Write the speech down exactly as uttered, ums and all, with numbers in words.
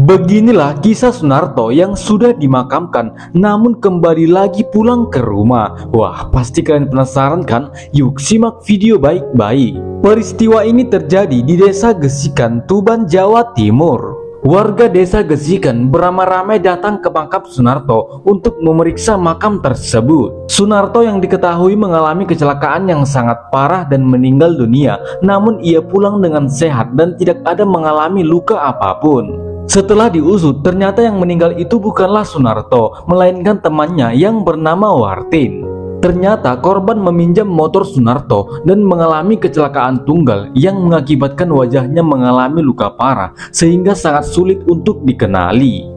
Beginilah kisah Sunarto yang sudah dimakamkan namun kembali lagi pulang ke rumah. Wah, pasti kalian penasaran kan? Yuk simak video baik-baik. Peristiwa ini terjadi di Desa Gesikan, Tuban, Jawa Timur. Warga Desa Gesikan beramai-ramai datang ke makam Sunarto untuk memeriksa makam tersebut. Sunarto yang diketahui mengalami kecelakaan yang sangat parah dan meninggal dunia, namun ia pulang dengan sehat dan tidak ada mengalami luka apapun. Setelah diusut, ternyata yang meninggal itu bukanlah Sunarto, melainkan temannya yang bernama Wartin. Ternyata korban meminjam motor Sunarto dan mengalami kecelakaan tunggal yang mengakibatkan wajahnya mengalami luka parah sehingga sangat sulit untuk dikenali.